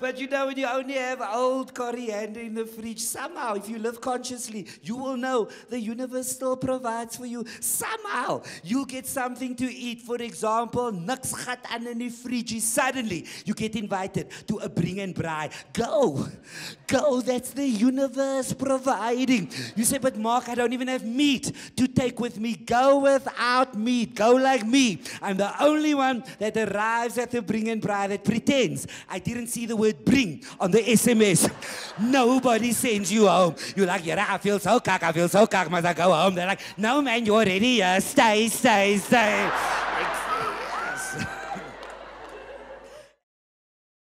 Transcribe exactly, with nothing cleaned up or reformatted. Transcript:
But you know, when you only have old coriander in the fridge, somehow, if you live consciously, you will know the universe still provides for you. Somehow, you'll get something to eat. For example, niks gat aan in die fridge. Suddenly, you get invited to a bring and braai. Go. Go. That's the universe providing. You say, but Mark, I don't even have meat to take with me. Go without meat. Go like me. I'm the only one that arrives at the bring and braai that pretends I didn't see the word bring on the S M S. Nobody sends you home. You're like, yeah, I feel so cock, I feel so cock, must I go home? They're like, no man, you're already here. Stay, stay, stay.